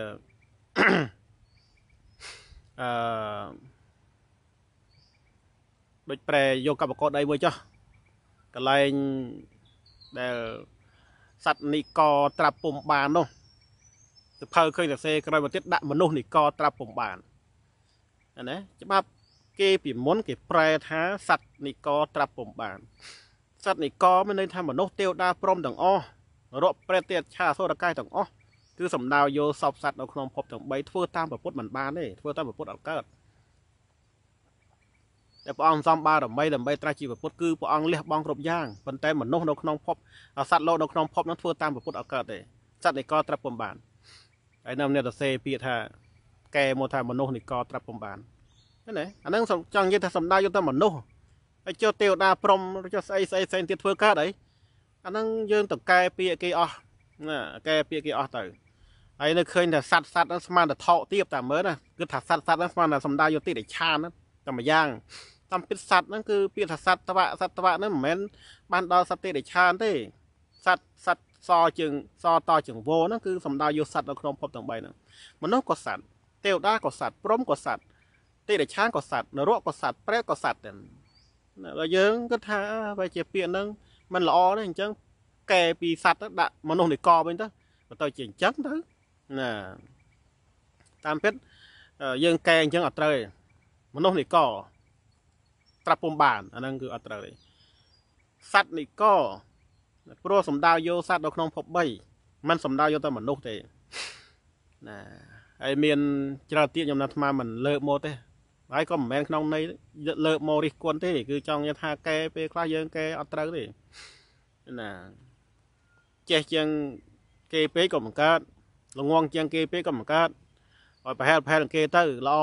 โดยแปรโยกับประกอบได้เว้ยจ้ะก็เลยแต่สัตว์นิกอตราปุ่มบานเนาะទៅភៅឃើញតែសេក្រោយមកទៀតដាក់មនុស្សនិកត្រាប់ពុំបានណាច្បាប់គេពីមុនគេប្រែថាសត្វនិកត្រាប់ពុំបានសត្វនិកមានន័យថាមនុស្សទេវតាព្រំទាំងអស់រកប្រេតទេឆាសូរកាយទាំងអស់គឺសំដៅយកសពសត្វនៅក្នុងភពទាំង3ធ្វើតាមពុទ្ធមិនបានទេធ្វើតាមពុទ្ធអត់កើតតែព្រះអង្គសំបារមីដើម្បីត្រាស់ជីវពុទ្ធគឺព្រះអង្គលះបង់គ្រប់យ៉ាងប៉ុន្តែមនុស្សនៅក្នុងភពសត្វលោកនៅក្នុងភពនោះធ្វើតាមពុទ្ធអត់កើតទេសត្វនិកត្រាប់ពុំបានហើយនៅអ្នកទៅសេពាក្យថាកែមកថាមនុស្សនិកត្រាប់ពុំបានណាអាហ្នឹងចង់និយាយថាសំដៅយកតែមនុស្សហើយចុះទេវតាព្រំចុះស្អីទៀតធ្វើកើតអីអាហ្នឹងយើងទៅកែពាក្យគេអស់ណាកែពាក្យគេអស់ទៅហើយនៅឃើញថាសត្វហ្នឹងស្មានតែថោកទៀបតែមើលណាគឺថាសត្វហ្នឹងស្មានតែសំដៅយកទីដេឆានតែមួយយ៉ាងតាមពិតសត្វហ្នឹងគឺពាក្យថាសត្វតវៈហ្នឹងមិនមែនបានដល់សត្វទេដេឆានទេសត្វសជើងសតជើងវោហ្នឹងគឺសំដៅយកសត្វនៅក្នុងភពទាំង3ហ្នឹងមនុស្សក៏សត្វទេវតាក៏សត្វព្រំក៏សត្វទេដេឆានក៏សត្វនរកក៏សត្វប្រេតក៏សត្វដល់យើងគិតថាវាជាពាក្យហ្នឹងมันល្អទេអញ្ចឹងកែពីសត្វទៅដាក់មនុស្សនិកវិញទៅជាអញ្ចឹងទៅណាតាមពិតយើងកែអញ្ចឹងអត់ត្រូវទេមនុស្សនិកត្រាប់ពុំបានអាហ្នឹងគឺអត់ត្រូវទេសត្វនិកព្រោះសំដៅយកសត្វនៅក្នុងភព3มันសំដៅយកតែមនុស្សទេណាហើយមានច្រើនទៀតខ្ញុំណាត់អាត្មាមិនលើកមកទេហើយក៏មិនមែនក្នុងន័យលើកមករិះគន់ទេគឺចង់និយាយថាកែពេលខ្លះយើងកែអត់ត្រូវទេណាចេះជាងគេពេកក៏មិនកើតល្ងងជាងគេពេកក៏មិនកើតឲ្យប្រហែលគេទៅល្អ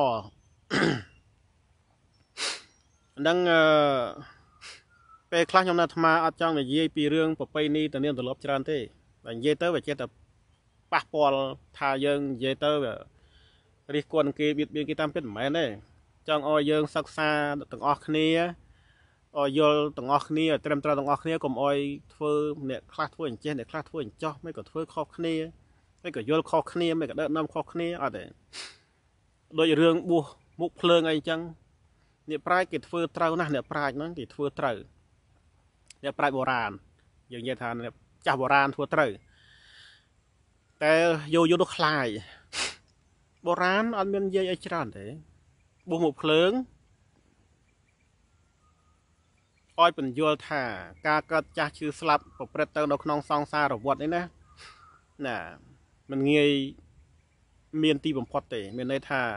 ហ្នឹងពេលខ្លះខ្ញុំណាត់អាត្មាអត់ចង់និយាយពីរឿងប្រពៃណីទៅនាងទម្លាប់ច្រើនទេតែនិយាយទៅវាចេះតែប៉ះពាល់ថាយើងនិយាយទៅរិះគន់គេបៀតបៀនគេតាមពិតមិនមែនទេចង់ឲ្យយើងសិក្សាទាំងអស់គ្នាឲ្យយល់ទាំងអស់គ្នាត្រឹមត្រូវទាំងអស់គ្នាកុំឲ្យធ្វើអ្នកខ្លះធ្វើអញ្ចេះអ្នកខ្លះធ្វើអញ្ចោះមិនក៏ធ្វើខុសគ្នាមិនក៏យល់ខុសគ្នាមិនក៏ដឹកនាំខុសគ្នាអត់ទេដូចរឿងបួសមុខភ្លើងអីអញ្ចឹងអ្នកប្រាជ្ញគេធ្វើត្រូវណាស់អ្នកប្រាជ្ញហ្នឹងគេធ្វើត្រូវអ្នកប្រាជ្ញបុរាណយើងនិយាយថាអ្នកចាស់បុរាណធ្វើត្រូវតែយូរទៅខ្លាយបុរាណអត់មាននិយាយអីច្រើនទេបួសមុខភ្លើងឲ្យបញ្យល់ថាការកើតចាស់ឈឺស្លាប់ប្រព្រឹត្តទៅនៅក្នុងសង្សារវដ្តនេះណាมันងាយមានទីបំផុតទេមានន័យថា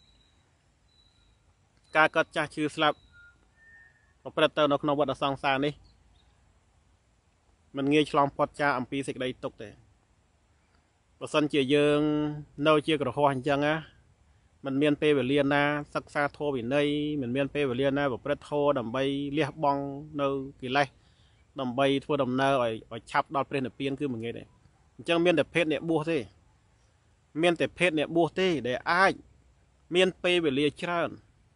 ការកើតចាស់ឈឺស្លាប់ប្រព្រឹត្តទៅនៅក្នុងវដ្តសង្សារនេះมันងាយឆ្លងផុតចាកអំពីសេចក្តីទុក្ខទេបើសិនជាយើងនៅជាក្រហមអញ្ចឹងណាมันមានពេលវេលាណាសិក្សាធម៌វិន័យมันមានពេលវេលាណាប្រព្រឹត្តធម៌ដើម្បីលះបង់នៅកិលេសដើម្បីធ្វើដំណើរឲ្យឆាប់ដល់ព្រះនិព្វានគឺមិនងាយទេអញ្ចឹងមានតែភេទអ្នកបួសទេមានតែភេទអ្នកបួសទេដែលអាចមានពេលវេលាច្រើន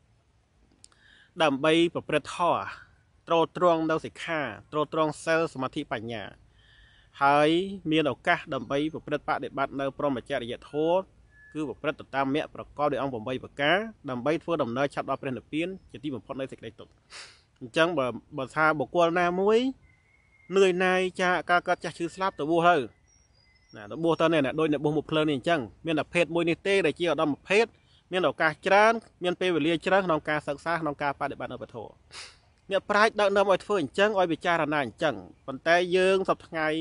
ដើម្បីប្រព្រឹត្តធម៌ទ្រទ្រង់នៅសិក្ខាទ្រទ្រង់សិលសមាធិបញ្ញាហើយមានឱកាសដើម្បីប្រព្រឹត្តបដិបត្តិនៅព្រហ្មចរិយធម៌គឺប្រព្រឹត្តទៅតាមមគ្គប្រកបដោយអង្គ8ប្រការដើម្បីធ្វើដំណើរឆាប់ដល់ព្រះនិព្វានជាទីបំផុតនៃសេចក្តីទុក្ខអញ្ចឹងបើថាបុគ្គលណាមួយនឿយណាយចាការកើតចាស់ឈឺស្លាប់ទៅបួសទៅណាទៅបួសទៅនេះដូចអ្នកបួសមុខភ្លើងនេះអញ្ចឹងមានតែភេទមួយនេះទេដែលជាឧត្តមភេទមានឱកាសច្រើនមានពេលវេលាច្រើនក្នុងការសិក្សាក្នុងការបដិបត្តិនៅពធអ្នកប្រាជ្ញដឹកនាំឲ្យធ្វើអញ្ចឹងឲ្យពិចារណាអញ្ចឹងប៉ុន្តែយើងសប្តាហ៍ថ្ងៃ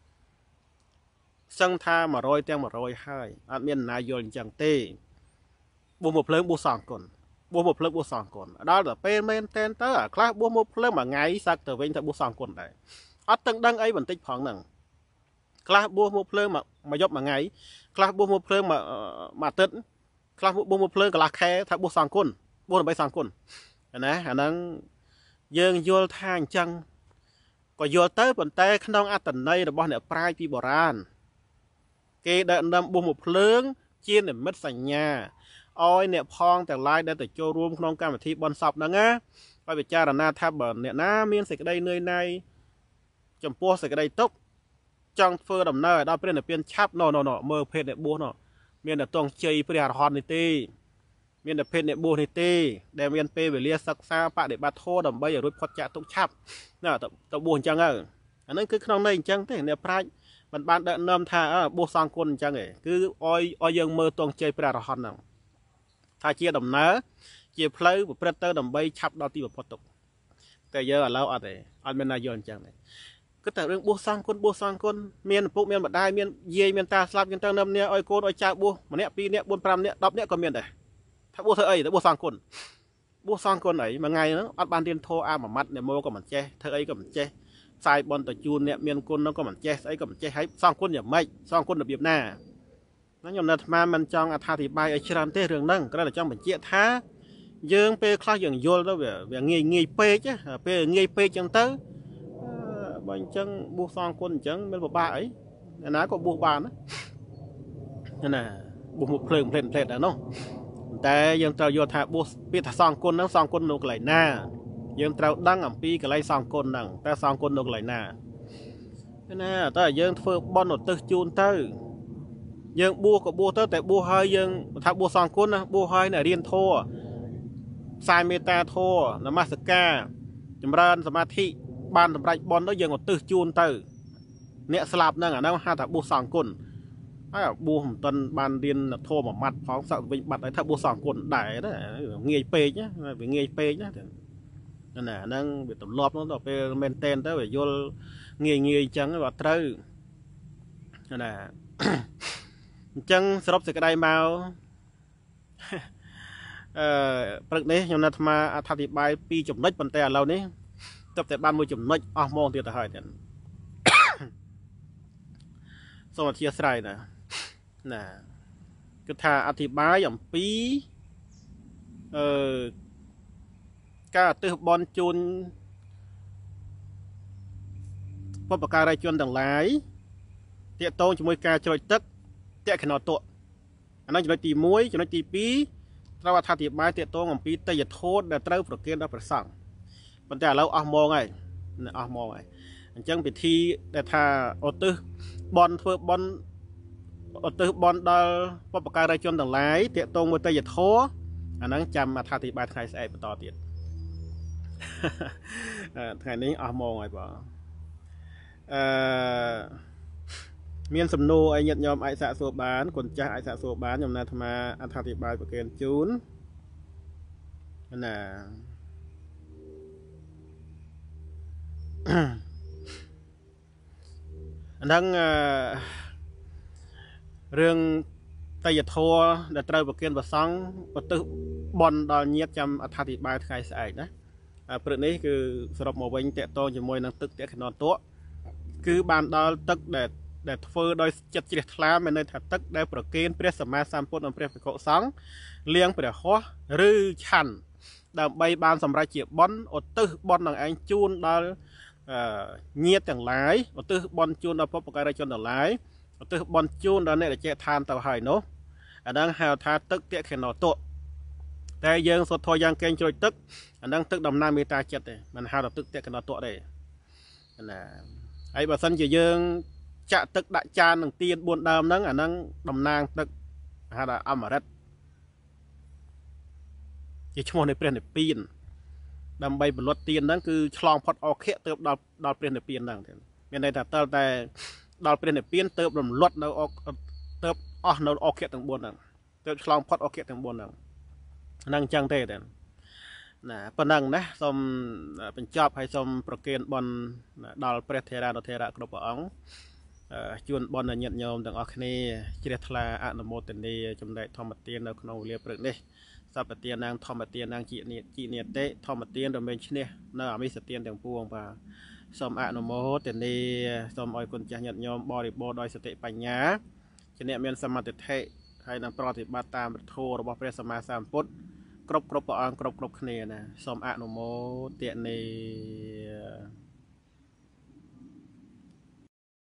សឹងថា100ទាំង100ហើយអត់មានណាយល់អញ្ចឹងទេបួសមកភ្លើងបួសសងគុណបួសមកភ្លើងបួសសងគុណដល់តែពេលមែនតែនទៅអាខ្លះបួសមកភ្លើងមួយថ្ងៃសឹកទៅវិញទៅបួសសងគុណដែរអត់ទាំងដឹងអីបន្តិចផងហ្នឹងខ្លះបួសមកភ្លើងមួយយប់មួយថ្ងៃខ្លះបួសមកភ្លើងមួយអាទិត្យខ្លះបួសមកភ្លើងកន្លះខែថាបួសសងគុណបួសដើម្បីសងគុណណាអាហ្នឹងយើងយល់ថាអញ្ចឹងក៏យល់ទៅប៉ុន្តែក្នុងអត្តន័យរបស់អ្នកប្រាជ្ញពីបុរាណគេដឹកនាំបួសមកភ្លើងជានិមិត្តសញ្ញាឲ្យអ្នកផងទាំងឡាយដែលទៅចូលរួមក្នុងកម្មវិធីបុណ្យសពហ្នឹងណាឲ្យពិចារណាថាបើអ្នកណាមានសេចក្តីនឿយណាយចំពោះសេចក្តីទុក្ខចង់ធ្វើដំណើរឲ្យដល់ព្រះនិព្វានឆាប់មើលភេទអ្នកបួសមានតែទងជ័យព្រះអរហន្តនេះទេមានតែភេទអ្នកបួសនេះទេដែលមានពេលវេលាសិក្សាបដិបត្តិធម៌ដើម្បីឲ្យរួចផុតចាកទុក្ខឆាប់ណាទៅបួសអញ្ចឹងទៅអាហ្នឹងគឺក្នុងន័យអញ្ចឹងទេអ្នកប្រាជ្ញมันបានដឹកនាំថាបួសសង្គុណអញ្ចឹងឯងគឺឲ្យយើងមើលទងជ័យព្រះរហន្តហ្នឹងថាជាដំណើរជាផ្លូវប្រព្រឹត្តទៅដើម្បីឆាប់ដល់ទីបំផុតទុកតែយើងឥឡូវអត់ទេអត់មានណាយកអញ្ចឹងទេគឺតែរឿងបួសសង្គុណមានឪពុកមានម្ដាយមានយាយមានតាស្លាប់យើងទៅនឹមនេះឲ្យកូនឲ្យចៅបួសម្នាក់2នាក់4 5នាក់10នាក់ក៏មានដែរថាបួសធ្វើអីទៅបួសសង្គុណអីមួយថ្ងៃហ្នឹងអត់បានរៀនធម៌អាមួយម៉ាត់អ្នកមកក៏មិនចេះធ្វើអីក៏មិនចេះផ្សាយបនតជួនអ្នកមានគុណហ្នឹងក៏មិនចេះស្អីក៏មិនចេះហើយសង្គុណយ៉ាងម៉េចសង្គុណរបៀបណាខ្ញុំនៅអាត្មាមិនចង់អត្ថាធិប្បាយឲ្យច្រើនទេរឿងហ្នឹងគ្រាន់តែចង់បញ្ជាក់ថាយើងពេលខ្លះយើងយល់ទៅវាងាយពេកពេលងាយពេកអញ្ចឹងទៅបើអញ្ចឹងបួសសង្គុណអញ្ចឹងមានពិបាកអីអ្នកណាក៏បួសបានណាបួសមុខភ្លើងផ្លេតដែរនោះតែយើងត្រូវយល់ថាបួសពាក្យថាសង្គុណហ្នឹងសង្គុណនៅកន្លែងណាយើងត្រូវដឹងអំពីកន្លែងសង្គុណហ្នឹងតែសង្គុណនៅកន្លែងណាណាតែយើងធ្វើបន់ឧទ្ទិសជូនទៅយើងបួសក៏បួសទៅតែបួសហើយយើងថាបួសសង្គុណណាបួសហើយរៀនធម៌ផ្សាយមេត្តាធម៌នមស្ការចម្រើនសមាធិបានសម្រេចបន់ទៅយើងឧទ្ទិសជូនទៅអ្នកស្លាប់ហ្នឹងអាហ្នឹងហៅថាបួសសង្គុណហើយបួសមិនទាន់បានរៀនធម៌មួយម៉ាត់ផងសឹកវិញបាត់ហើយថាបួសសង្គុណដែរងាយពេកណាវាងាយពេកណាណាហ្នឹងវាទម្លាប់នោះដល់ពេលមែនតែនទៅវាយល់ងាយអញ្ចឹងវាត្រូវណាអញ្ចឹងសរុបសេចក្តីមកព្រឹកនេះខ្ញុំនៅអាត្មាអត្ថាធិប្បាយ2ចំណុចប៉ុន្តែឥឡូវនេះទើបតែបានមួយចំណុចអស់ម៉ោងទៀតទៅហើយទៀតសូមអធិស្ឋានណាគឺថាអធិប្បាយអំពីការឧទ្ទិសបន់ជូនបុព្វការីជនទាំងឡាយតាកតងជាមួយការជ្រោចទឹកតេខណតុអានោះចំណុចទី1ចំណុចទី2ត្រូវអត្ថាធិប្បាយតាកតងអំពីតេយ្យធម៌ដែលត្រូវប្រគេនដល់ព្រះសង្ឃប៉ុន្តែឥឡូវអស់ម៉ោងហើយអញ្ចឹងពិធីដែលថាឧទ្ទិសបន់ធ្វើបន់ឧទ្ទិសបន់ដល់បុព្វការីជនទាំងឡាយតាកតងមួយតេយ្យធម៌អាហ្នឹងចាំអត្ថាធិប្បាយថ្ងៃស្អែកបន្តទៀតថ្ងៃនេះអស់ម៉ោងហើយបងមានសំណួរឲ្យញាតិញោមអាចសាកសួរបានគុណចាស់អាចសាកសួរបានខ្ញុំណាអាត្មាអត្ថាធិប្បាយប្រកេនជូនណាហ្នឹងរឿងតេយ្យធម៌ដែលត្រូវប្រគេនព្រះសង្ឃឧទ្ទិសបន់ដល់ញាតិចាំអត្ថាធិប្បាយថ្ងៃស្អែកណាព្រឹកនេះគឺសរុបមកវិញតកតងជាមួយនឹងទឹកតេខណតុគឺបានដល់ទឹកដែលធ្វើដោយចិត្តជ្រះថ្លាមានន័យថាទឹកដែលប្រគេនព្រះសម្មាសម្ពុទ្ធនិងព្រះភិក្ខុសង្ឃលៀងព្រះហស្ថឬឆាន់ដើម្បីបានសម្រេចជាបន់ឧទ្ទិសបន់នឹងឯងជូនដល់ញាតិទាំងឡាយឧទ្ទិសបន់ជូនដល់បុព្វការីជនទាំងឡាយឧទ្ទិសបន់ជូនដល់អ្នកដែលចេះឋានទៅហើយនោះអាហ្នឹងហៅថាទឹកតេខណតុតែយើងសូត្រធម៌យ៉ាងកេងជ្រោចទឹកអាហ្នឹងទឹកដំណើរមេត្តាចិត្តទេមិនហៅថាទឹកតេខណតុទេណាហើយបើសិនជាយើងចាក់ទឹកដាក់ចាននឹងទៀន4ដើមហ្នឹងអាហ្នឹងតំណាងទឹកហៅថាអមរិតជាឈ្មោះនៃព្រះនិព្វានដើម្បីពលត់ទៀនហ្នឹងគឺឆ្លងផុតអខៈទៅដល់ព្រះនិព្វានហ្នឹងមានន័យថាតើតែដល់ព្រះនិព្វានទៅរំលត់នៅទៅអស់នៅអខៈទាំង4ហ្នឹងទៅឆ្លងផុតអខៈទាំង4ហ្នឹងហ្នឹងអញ្ចឹងទេណាប៉ុណ្ណឹងណាសូមបញ្ចប់ហើយសូមប្រគេនបន់ដល់ព្រះថេរានុថេរៈគ្រប់ព្រះអង្គជួនបន់ញាតិញោមទាំងអស់គ្នាជ្រះថ្លាអនុមោទនាចំណែកធម្មទាននៅក្នុងវេលាព្រឹកនេះសពទាននាងធម្មទាននាងជីនិតិធម្មទានរមែងឈ្នះនៅអមិសទានទាំងពួងបាទសូមអនុមោទនាសូមឲ្យគុណចាស់ញាតិញោមបរិបូរដោយសតិបញ្ញាជាអ្នកមានសមត្ថភាពហើយនឹងប្រតិបត្តិតាមធម៌របស់ព្រះសម្មាសម្ពុទ្ធគ្រប់ព្រះអង្គគ្រប់គ្នាណាសូមអនុមោទនា